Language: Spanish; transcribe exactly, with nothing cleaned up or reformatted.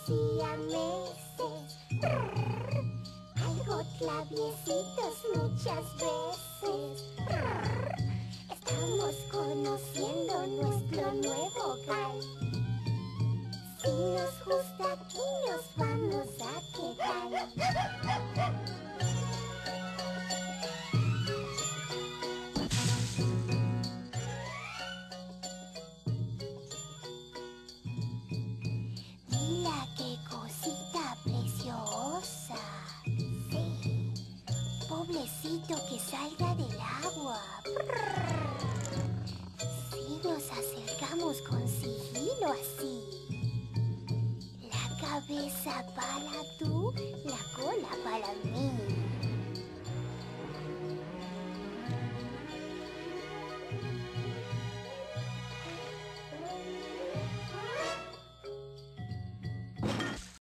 siameses. Brr, algo traviesitos muchas veces. Brr, estamos conociendo nuestro nuevo hogar. Si nos gusta aquí nos vamos a quedar. Mira qué cosita preciosa. Sí. Pobrecito que salga del agua. Brrr. Si nos acercamos con sigilo así. La cabeza para tú, la cola para mí.